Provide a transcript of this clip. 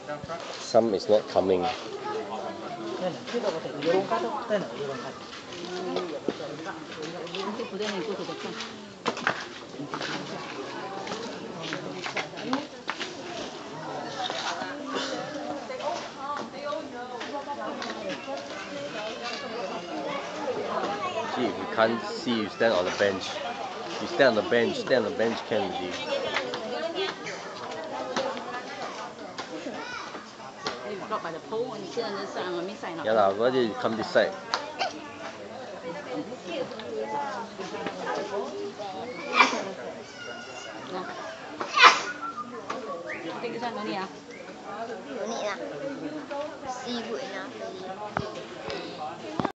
Some is not coming. See, if you can't see, you stand on the bench. You stand on the bench, can already. Block by the pole, and you on this side, on this side. Yeah lah, why did you come this side? Take this one, no need ah. No need lah. Seafood enough already.